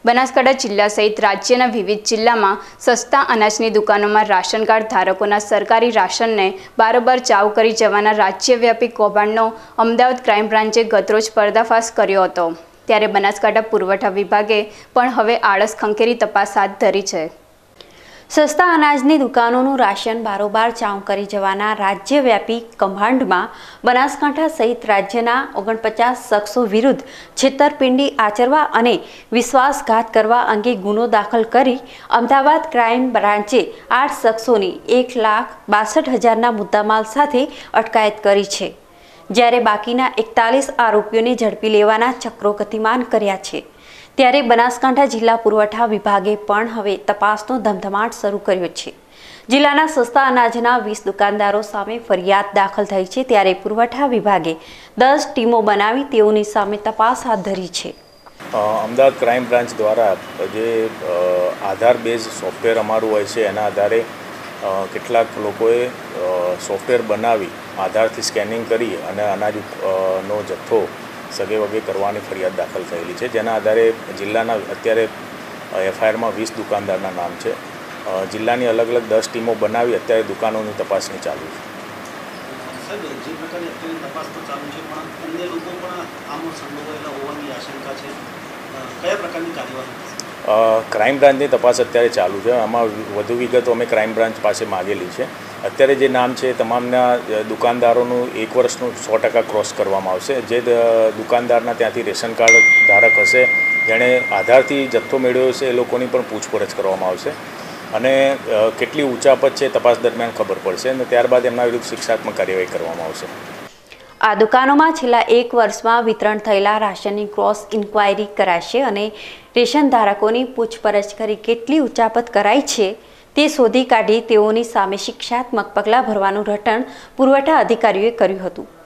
બનાસકાંઠા જિલ્લા સહિત રાજ્યના વિવિધ જિલ્લામાં સસ્તા અનાજની દુકાનોમાં રાશન કાર્ડ ધારકોના સરકારી રાશનને બારોબાર ચાવ કરી જવાના રાજ્યવ્યાપી કૌભાંડનો અમદાવાદ ક્રાઇમ બ્રાન્ચે ગતરોજ પર્દાફાશ કર્યો હતો। ત્યારે બનાસકાંઠા પુરવઠા વિભાગે પણ હવે આળસ ખંખેરી તપાસ હાથ ધરી છે। સસ્તા અનાજની દુકાનોનું રાશન બારોબાર ચાવ કરી જવાના રાજ્યવ્યાપી કૌભાંડમાં બનાસકાંઠા સહિત રાજ્યના 49 શખ્સો વિરુદ્ધ છેતરપિંડી આચરવા અને વિશ્વાસઘાત કરવા અંગે ગુનો દાખલ કરી અમદાવાદ ક્રાઇમ બ્રાન્ચે 8 શખ્સોની 1,62,000ના મુદ્દામાલ સાથે અટકાયત કરી છે, જ્યારે બાકીના 41 આરોપીઓને ઝડપી લેવાના ચક્રો ગતિમાન કર્યા છે। ત્યારે બનાસકાંઠા જિલ્લા પુરવઠા વિભાગે પણ હવે તપાસનો ધમધમાટ શરૂ કર્યો છે। જિલ્લાના સસ્તા અનાજના 20 દુકાનદારો સામે ફરિયાદ દાખલ થઈ છે, ત્યારે પુરવઠા વિભાગે 10 ટીમો બનાવી તેઓની સામે તપાસ હાથ ધરી છે। અમદાવાદ ક્રાઇમ બ્રાન્ચ દ્વારા જે આધાર બેઝ સોફ્ટવેર અમારું હોય છે એના આધારે કેટલાક લોકોએ સોફ્ટવેર બનાવી આધારથી સ્કેનિંગ કરી અને અનાજનો જથ્થો સગે વગે કરવાની ફરિયાદ દાખલ થયેલી છે, જેના આધારે જિલ્લાના અત્યારે એફઆઈઆરમાં 20 દુકાનદારના નામ છે। જિલ્લાની અલગ અલગ 10 ટીમો બનાવી અત્યારે દુકાનોની તપાસણી ચાલુ છે। ક્રાઇમ બ્રાન્ચની તપાસ અત્યારે ચાલુ છે। આમાં વધુ વિગતો અમે ક્રાઇમ બ્રાન્ચ પાસે માગેલી છે। અત્યારે જે નામ છે તમામના દુકાનદારોનું 1 વર્ષનું 100% ક્રોસ કરવામાં આવશે। જે દુકાનદારના ત્યાંથી રેશન કાર્ડ ધારક હશે, જેણે આધારથી જથ્થો મેળવ્યો છે, એ લોકોની પણ પૂછપરછ કરવામાં આવશે અને કેટલી ઊંચાપત છે તપાસ દરમિયાન ખબર પડશે અને ત્યારબાદ એમના વિરુદ્ધ શિક્ષાત્મક કાર્યવાહી કરવામાં આવશે। આ દુકાનોમાં છેલ્લા 1 વર્ષમાં વિતરણ થયેલા રાશનની ક્રોસ ઇન્ક્વાયરી કરાશે અને રેશન ધારકોની પૂછપરછ કરી કેટલી ઊંચાપત કરાઈ છે તે શોધી કાઢી તેઓની સામે શિક્ષાત્મક પગલાં ભરવાનું રટણ પુરવઠા અધિકારીઓએ કર્યું હતું।